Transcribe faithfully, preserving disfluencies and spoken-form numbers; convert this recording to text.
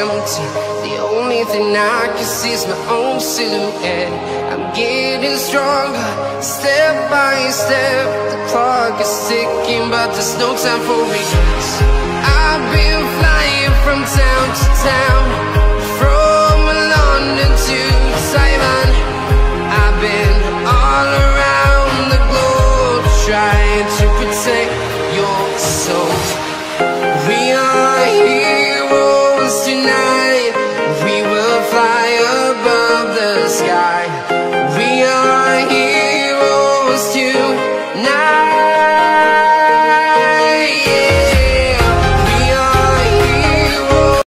empty. The only thing I can see is my own silhouette. I'm getting stronger, step by step. The clock is ticking, but there's no time for regrets. I've been flying from town to town,